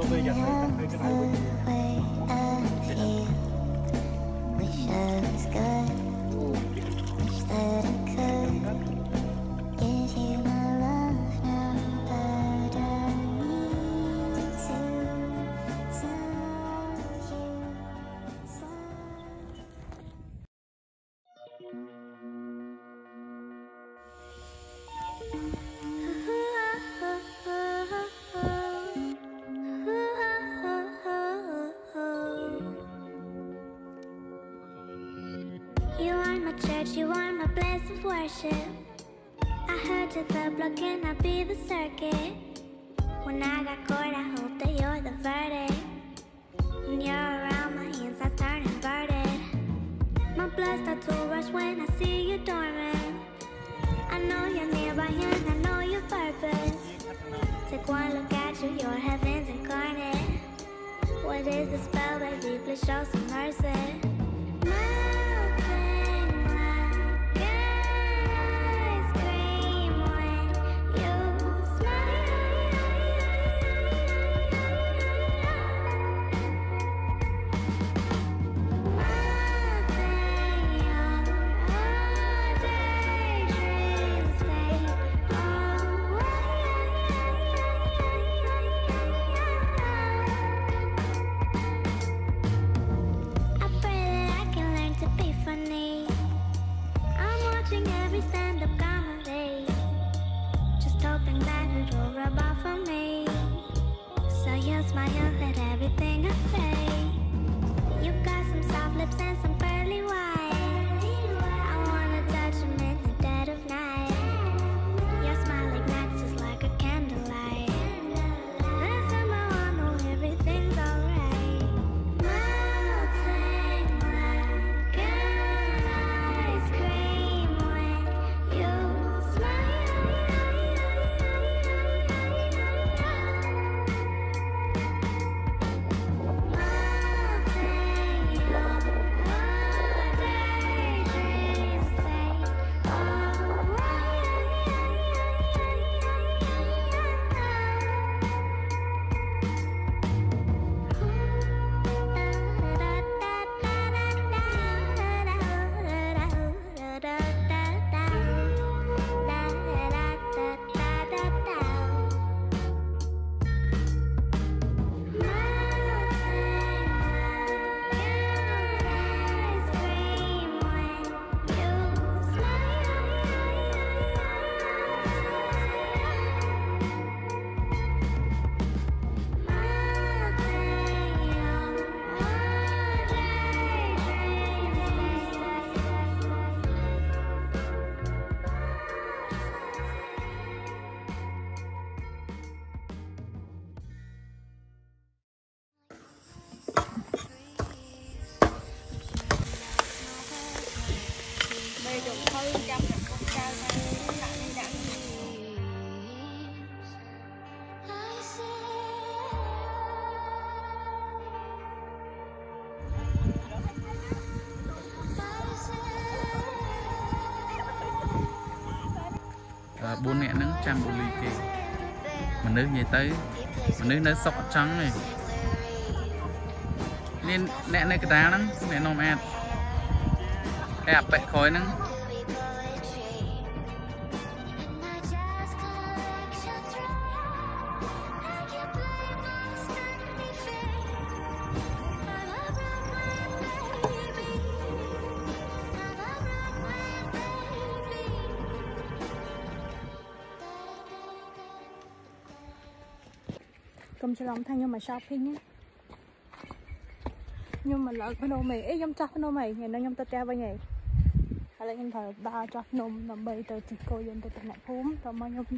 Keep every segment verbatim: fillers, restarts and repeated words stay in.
You are my church, you are my place of worship. I heard to the block, can I be the circuit? When I got caught, I hope that you're the verdict. When you're around, my insides turn inverted. My blood starts to rush when I see you dormant. I know you're nearby and I know your purpose. Take one look at you, you're heaven's incarnate. What is the spell, baby? Please show some mercy. Smile at everything I say. You got some soft lips and some pearly white. I wanna touch them in the dead of night. Your smile ignites just like a candlelight. And somehow I know everything's alright. Melting like an ice cream when you smile. bốn nè nắng trăm bồ ly kì mà nước về tới mà nước nó sọc trắng này nên nè này cái đá nắng nè nôm ad đẹp bẹ khói nắng cầm cho lòng thanh nhưng mà shopping nhé nhưng mà lỡ cái nô mày ấy nhom chắc cái nô mày ngày nay nhom tao treo bao nhiêu hay là nhom thời ba chắc nôm làm bay từ từ cô dân từ từ nãy phúm tao mới nhom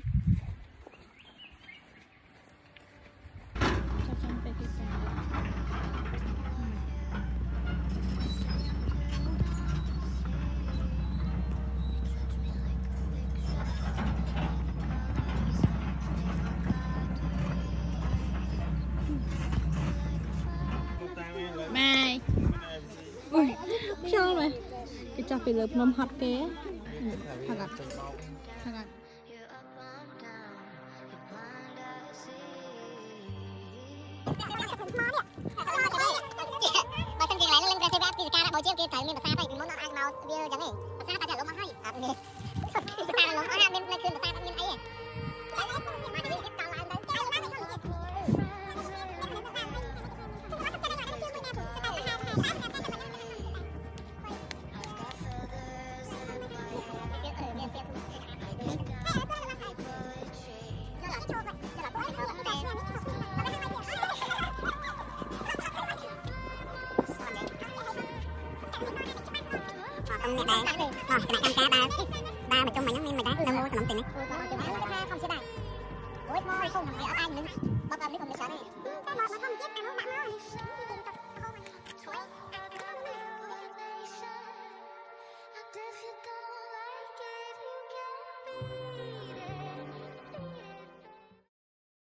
ui sao rồi cái cho phải lợp nôm hot ké thật ạ thật ạ bà thân kia lại lên cái xe đạp kia cả bao nhiêu kia thấy mình bà xa đây muốn nó ăn màu bia chẳng ấy bà xa ta chả lốm mà hay à nè bà xa lốm ở hai bên lên bà xa bên ấy con mẹ bé, rồi cái này ăn cá ba, ba mà trong mà nhắm mình mà đá, đâu mua sản phẩm tiền đấy. Không sẽ đài, ôi thôi không, ở ai nữa.